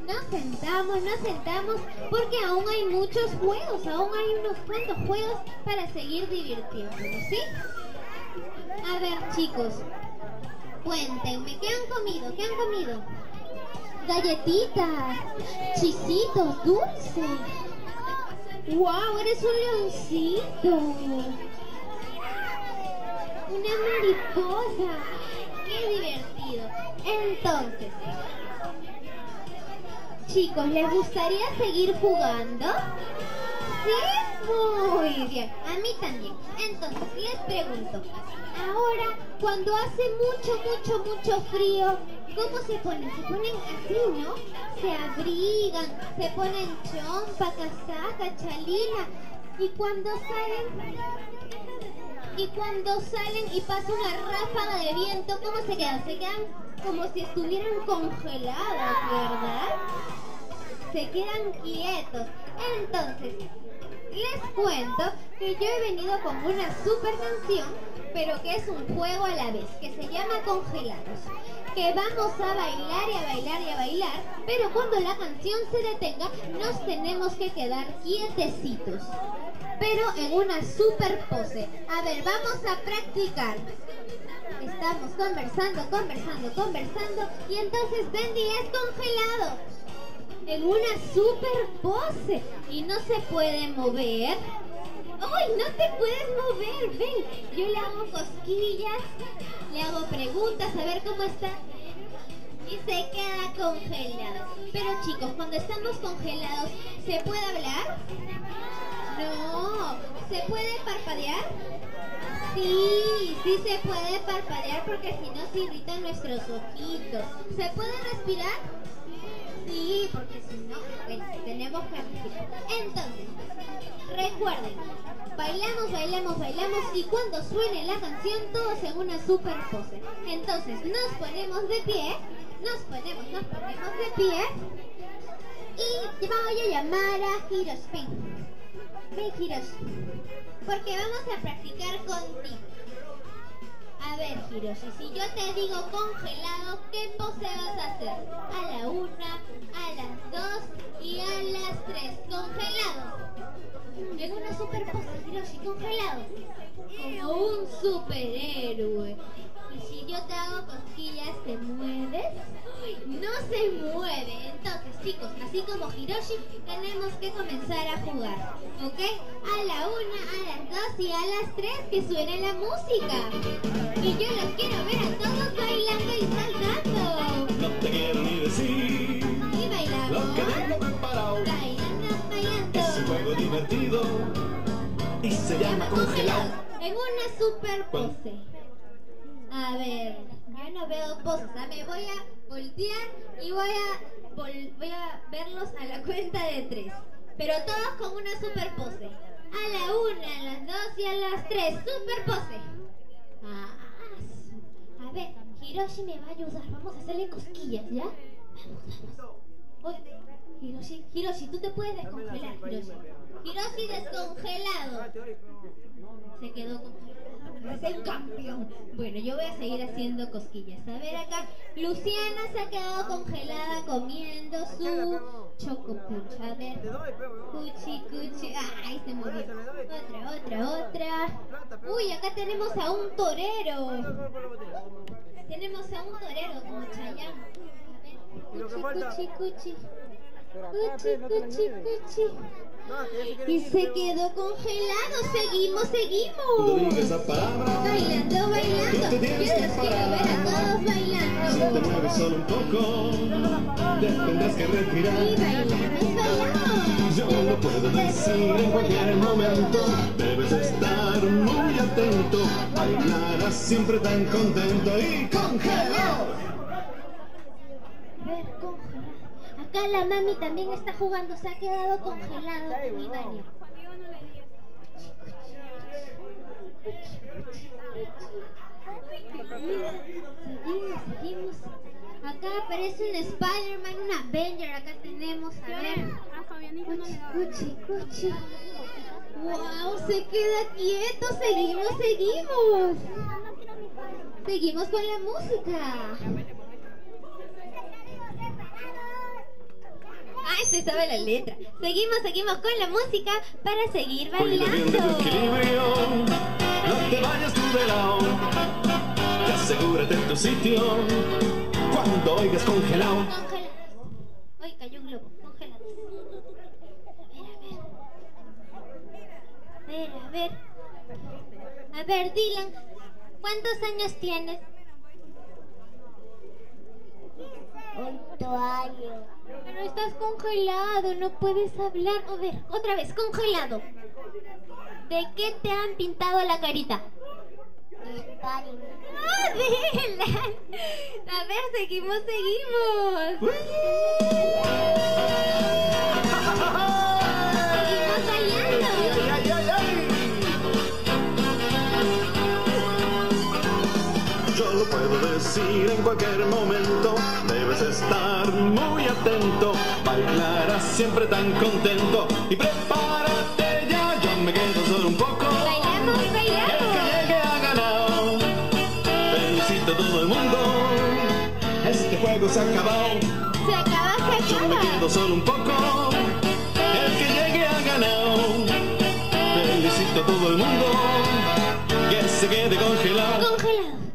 Nos sentamos, porque aún hay muchos juegos, aún hay unos cuantos juegos para seguir divirtiéndonos, ¿sí? A ver, chicos, cuéntenme, ¿qué han comido? ¿Qué han comido? Galletitas, chisitos, dulces. ¡Wow! Eres un leoncito. Una mariposa. ¡Qué divertido! Entonces, chicos, ¿les gustaría seguir jugando? ¿Sí? Muy bien. A mí también. Entonces, les pregunto. Ahora, cuando hace mucho frío, ¿cómo se ponen? Se ponen así, ¿no? Se abrigan, se ponen chompa, casaca, chalina. Y cuando salen y pasa una ráfaga de viento, ¿cómo se quedan? Se quedan como si estuvieran congeladas, ¿verdad? Se quedan quietos. Entonces, les cuento que yo he venido con una super canción, pero que es un juego a la vez, que se llama Congelados, que vamos a bailar y a bailar y a bailar, pero cuando la canción se detenga nos tenemos que quedar quietecitos, pero en una super pose. A ver, vamos a practicar. Estamos conversando y entonces Bendy es congelado en una super pose y no se puede mover. ¡Ay, no te puedes mover! Ven, yo le hago cosquillas, le hago preguntas a ver cómo está y se queda congelado. Pero chicos, cuando estamos congelados, ¿se puede hablar? No. ¿Se puede parpadear? Sí se puede parpadear porque si no se irritan nuestros ojitos. ¿Se puede respirar? Sí, porque si no, bueno, tenemos que respirar. Entonces, recuerden, bailamos y cuando suene la canción todos en una super pose. Entonces nos ponemos de pie y voy a llamar a Hiroshi. Ven, Hiroshi, porque vamos a practicar contigo. A ver, Hiroshi, si yo te digo congelado, ¿qué pose vas a hacer? A la 1, a las 2 y a las 3. Congelado. En una super pose, Hiroshi, congelado. Como un superhéroe. Y si yo te hago cosquillas, ¿te mueves? No se mueve. Entonces, chicos, así como Hiroshi, tenemos que comenzar a jugar, ¿ok? A la 1, a las 2 y a las 3 que suene la música. Y yo los quiero ver a todos bailando y saltando. No te quiero ni decir. Y bailamos. Lo que tengo preparado. Bailando. Es un juego divertido y se llama congelado. En una super pose. A ver, yo no veo poses. Me voy a voltear y voy a verlos a la cuenta de 3. Pero todos con una super pose. A la 1, a las 2 y a las 3. Super pose. A ver, Hiroshi me va a ayudar. Vamos a hacerle cosquillas, ¿ya? Vamos. Oye, Hiroshi, tú te puedes descongelar, Hiroshi descongelado. Se quedó congelado. Es el campeón. Bueno, yo voy a seguir haciendo cosquillas. A ver acá, Luciana se ha quedado congelada comiendo su chocopunch. A ver, cuchi. Ay, se movió. Otra. Uy, acá tenemos a un torero. Tenemos a un torero como Chayanne. A ver, cuchi. Y se quedó congelado. Seguimos. No digas esa palabra. Bailando. Yo los quiero ver a todos bailando. Si te mueves solo un poco, te tendrás que retirar. Y bailamos. Yo lo puedo decir en cualquier momento. Debes estar muy atento. Bailarás siempre tan contento y congelado. A ver, congelado. Acá la mami también está jugando. Se ha quedado congelado con mi baño. Seguimos. Acá aparece un Spider-Man, un Avenger. Acá tenemos, a ver. Cuchi. Wow, se queda quieto. Seguimos. Seguimos con la música. Se sabe la letra. Seguimos con la música para seguir Cuida bien de tu bailando. equilibrio, no te vayas tú de lado, y asegúrate en tu sitio cuando oigas congelado. Congelados. Uy, cayó un globo. Congelados. A ver. A ver, Dylan, ¿cuántos años tienes? 8 años. Pero estás congelado, no puedes hablar. A ver, otra vez, congelado. ¿De qué te han pintado la carita? Disparen. ¡Ah, Dylan! A ver, seguimos. Seguimos bailando. Yo lo puedo decir en cualquier momento, debes estar muy atento, bailarás siempre tan contento y prepárate ya, yo me quedo solo un poco. Bailamos. El que llegue ha ganado, felicito a todo el mundo, este juego se ha acabado. Se acaba. Yo me quedo solo un poco, el que llegue ha ganado, felicito a todo el mundo, que se quede congelado. Congelado.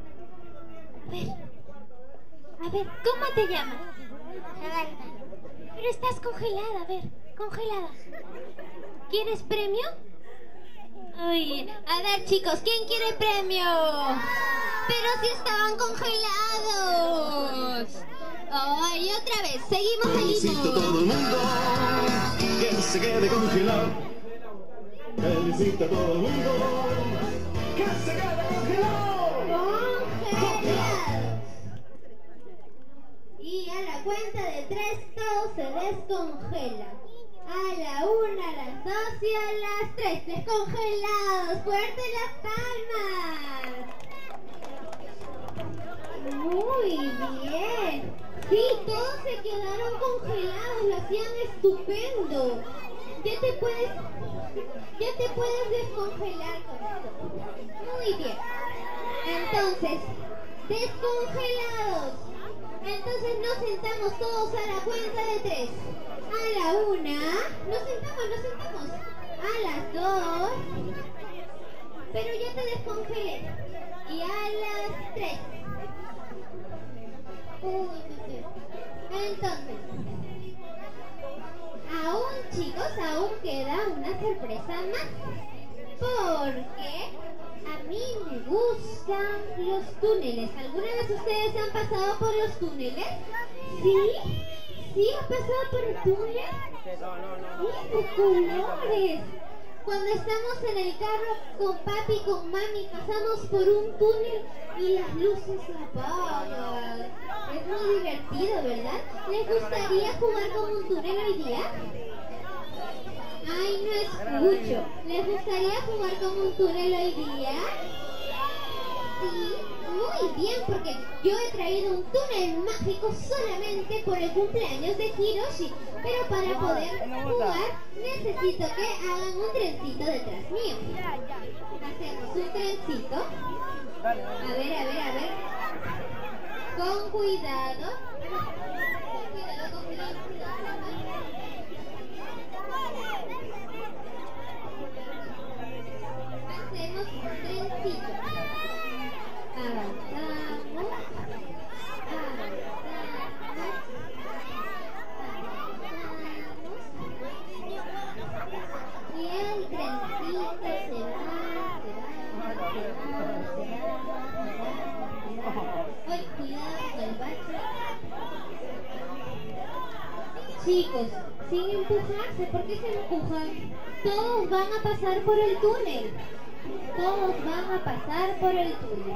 A ver, ¿cómo te llamas? Samantha. Pero estás congelada, a ver, congelada. ¿Quieres premio? Uy, a ver chicos, ¿quién quiere premio? Pero si estaban congelados. Ay, otra vez, Felicito a todo seguimos. el mundo, que se quede congelado. Felicito a todo el mundo, que se quede congelado. Congelados. Y a la cuenta de 3 todo se descongela. A la 1, a las 2 y a las 3. Descongelados. Fuerte las palmas. Muy bien. Sí, todos se quedaron congelados. Lo hacían estupendo. Ya te puedes descongelar con esto. Muy bien. Entonces, descongelados. Entonces nos sentamos todos a la cuenta de 3. A la 1. Nos sentamos. A las 2. Pero ya te descongelé. Y a las 3. Entonces, aún queda una sorpresa más. Porque a mí me gustan los túneles. ¿Alguna vez ustedes han pasado por los túneles? ¿Sí? ¿Sí han pasado por el túnel? ¡Sí, de colores! Cuando estamos en el carro con papi y con mami, pasamos por un túnel y las luces se apagan. Es muy divertido, ¿verdad? ¿Les gustaría jugar con un túnel hoy día? Ay, no escucho. ¿Les gustaría jugar con un túnel hoy día? Sí, muy bien, porque yo he traído un túnel mágico solamente por el cumpleaños de Hiroshi. Pero para poder jugar necesito que hagan un trencito detrás mío. Hacemos un trencito. A ver. Con cuidado. Con cuidado. Hacemos un trencito. Avanzamos. Y el trencito se va. Ay, cuidado con el bache. Chicos, sin empujarse, ¿por qué se empujan? Todos van a pasar por el túnel. Todos van a pasar por el túnel.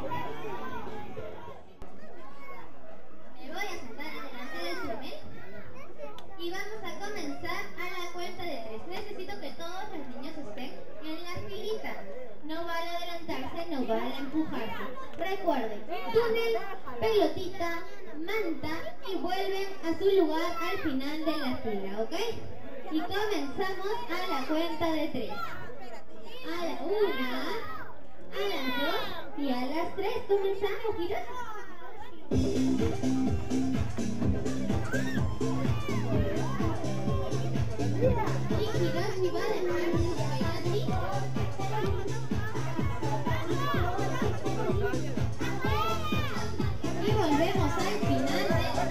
Me voy a sentar delante del túnel y vamos a comenzar a la cuenta de 3. Necesito que todos los niños estén en la filita. No vale adelantarse, no vale empujarse. Recuerden, túnel, pelotita, manta y vuelven a su lugar al final de la fila, ¿ok? Y comenzamos a la cuenta de 3. A la 1, a las 2 y a las 3. Comenzamos, Hiroshi. Y Hiroshi va a dejar su penalti. Y volvemos al final de la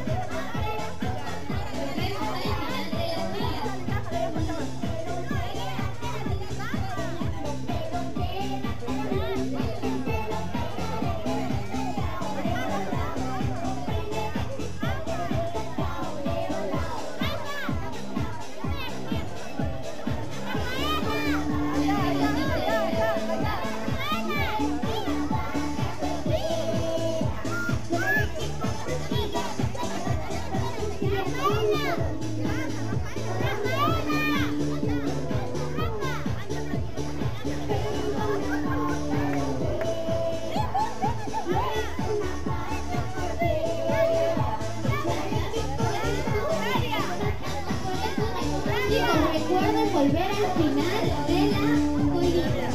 recuerden volver al final de la colina.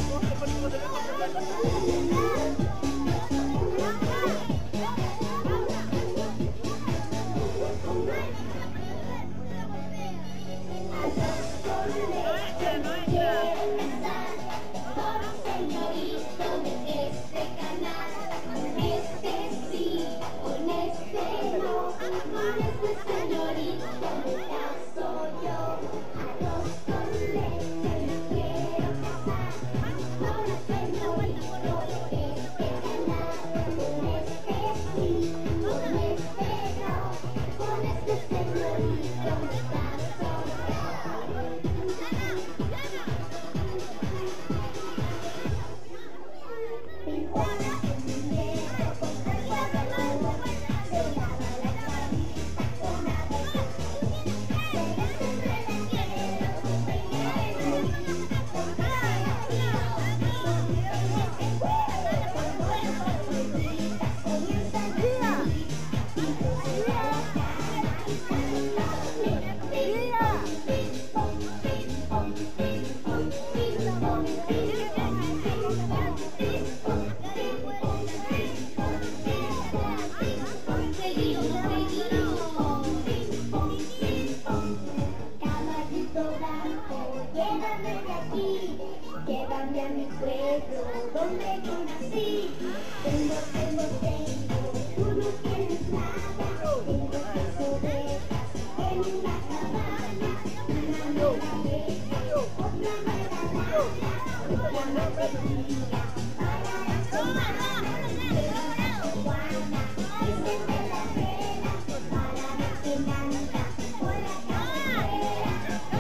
Llévame a mi pueblo donde yo nací. Tengo, tú no tienes nada. Tengo tesoreras en una cabaña. Una nueva bella, otra nueva rana, otra nueva tía. Para la semana, la Juana, enciende la vela para ver quién anda por la carretera.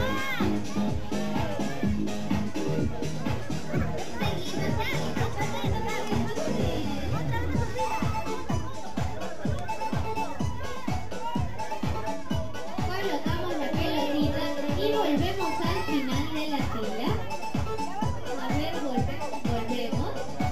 Colocamos la pelotita y volvemos al final de la fila. A ver, volvemos.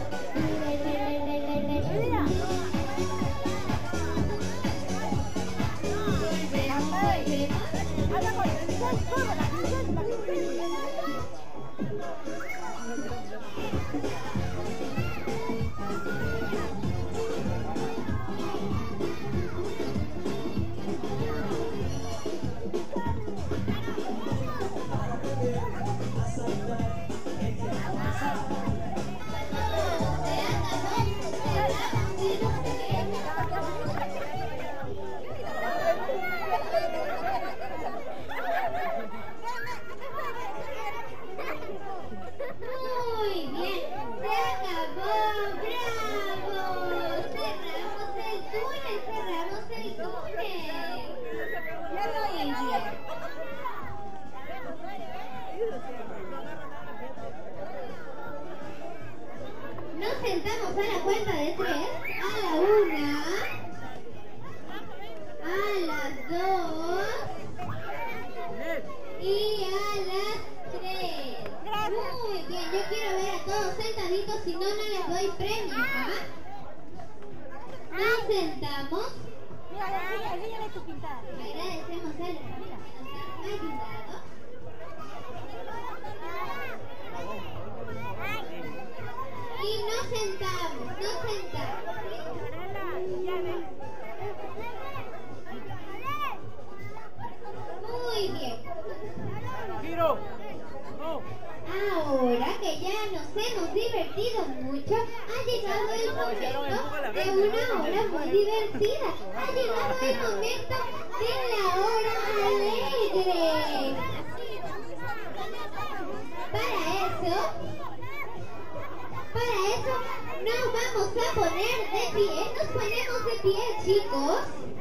Muy bien, se acabó, bravo. Cerramos el túnel. Muy bien. Nos sentamos a la cuenta de 3, a la 1, a las 2 y a las 3. Muy bien, yo quiero ver a todos sentaditos, si no, no les doy premio, ¿ah? Nos sentamos. Agradecemos al que nos ha ayudado. Y nos sentamos, Muy bien. de una hora muy divertida. Ha llegado el momento de la hora alegre. Para eso nos vamos a poner de pie. Nos ponemos de pie, chicos.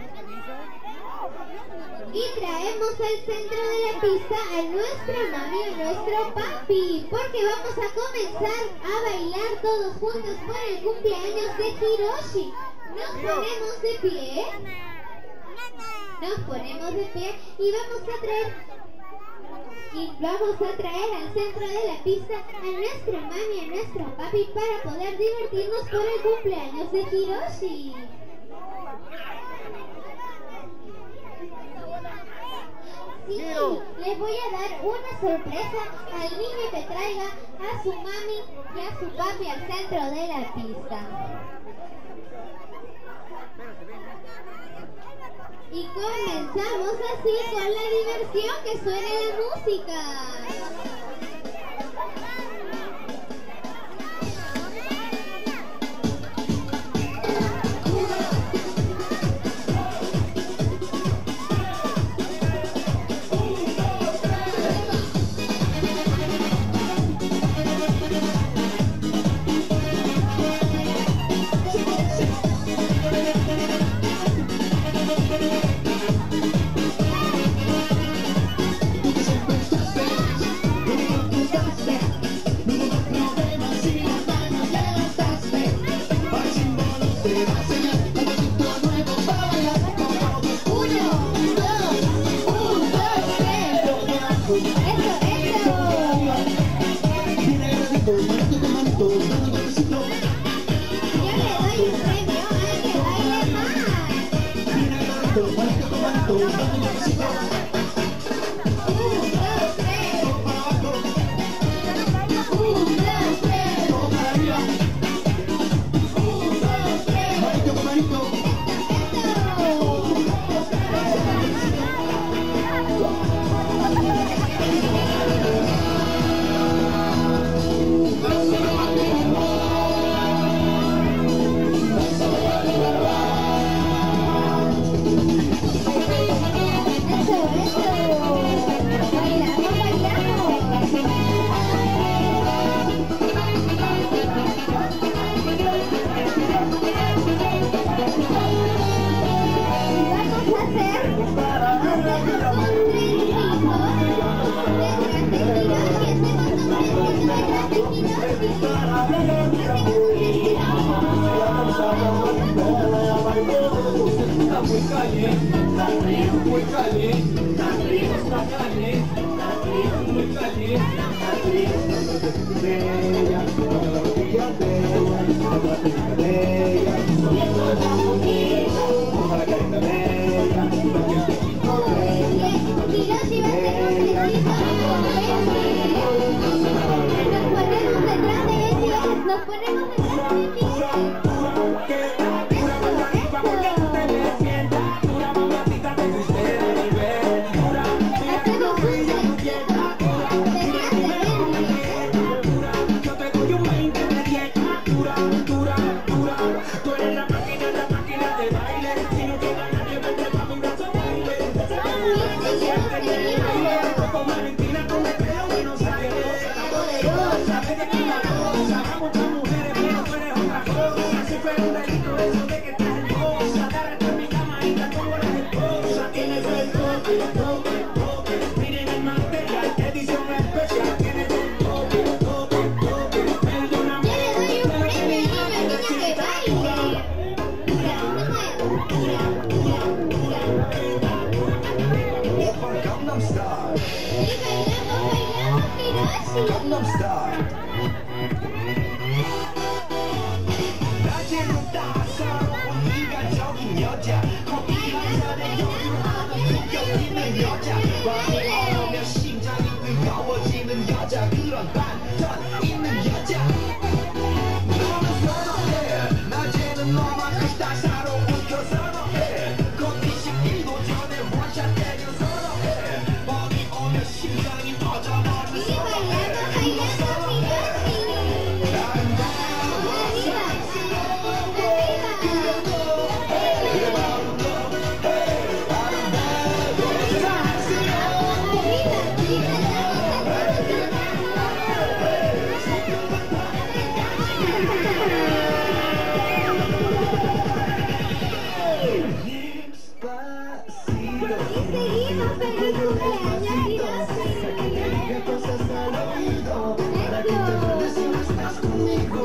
Y traemos al centro de la pista a nuestra mami y a nuestro papi, porque vamos a comenzar a bailar todos juntos por el cumpleaños de Hiroshi. Nos ponemos de pie. Nos ponemos de pie y vamos a traer al centro de la pista a nuestra mami y a nuestro papi para poder divertirnos por el cumpleaños de Hiroshi. Sí, les voy a dar una sorpresa al niño que traiga a su mami y a su papi al centro de la pista. Y comenzamos así con la diversión, que suene la música. seguimos. ¡Feliz cumpleaños, Hiroshi! ¿Qué cosas al oído? Para que te acuerdes si no estás conmigo.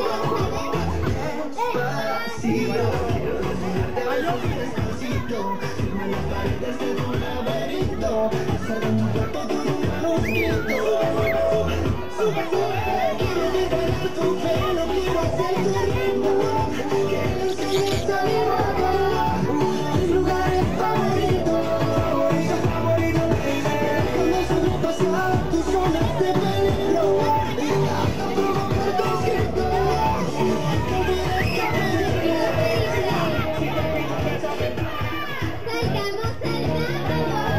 Despacito, quiero desnudarte besos despacito. Firma las paredes de tu laberinto. Hacer de un cuarto tu manuscrito. Quiero devorar tu pelo, quiero hacer tu ritmo. Que lo enseñes a mi boca. Mis lugares favoritos. Cuando suelo pasar tus zonas de peligro. Y hasta provocar tus gritos. ¡Salgamos, salgamos!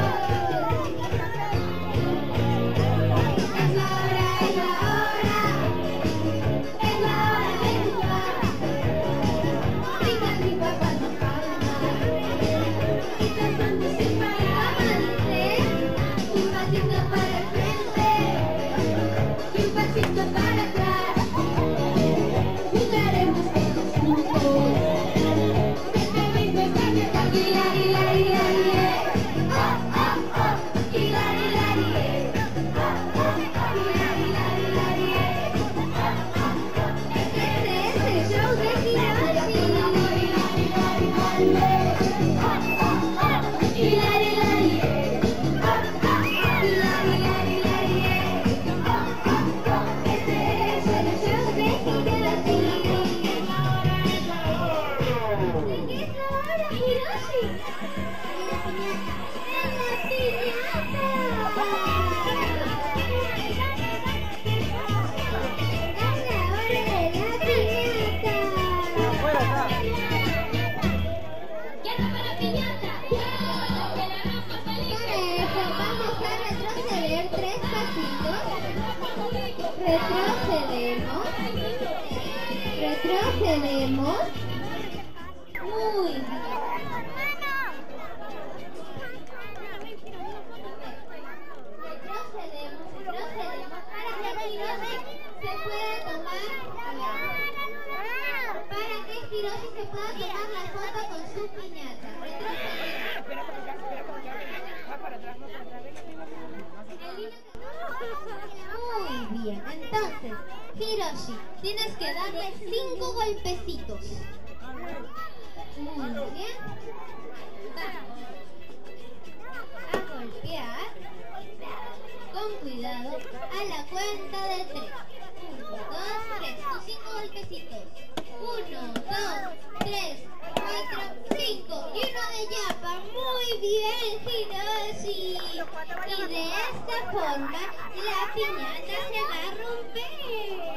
Es la hora, es la hora. Es la hora de jugar. Venga, mi papá nos calma. Y cantando sin parar. Un pasito para el frente. Y un pasito para atrás. Jugaremos todos juntos. Retrocedemos. Muy bien. Retrocedemos para que Hiroshi se pueda tomar la foto con su piñata. Muy bien, entonces, Hiroshi, tienes que darle 5 golpecitos. Muy bien. Vamos a golpear con cuidado a la cuenta de 3. 1, 2, 3. Tus 5 golpecitos. 1, 2, 3, 4, 5. Y uno de yapa. Muy bien, Hiroshi. Y de esta forma la piñata se va a romper.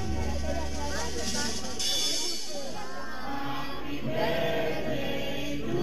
Happy birthday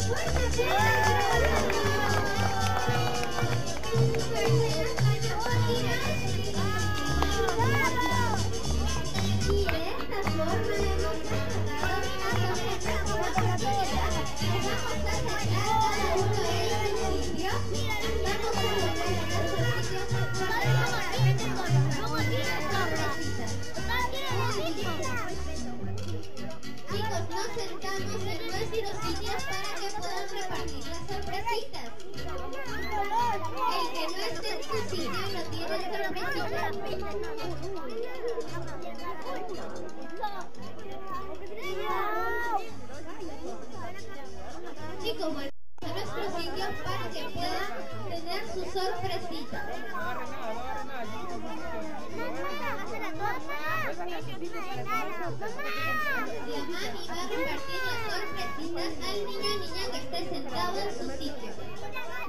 Chicos, bueno, nuestros sitios para que puedan tener su sorpresita. La mami va a repartir las sorpresitas al niño o niña que esté sentado en su sitio.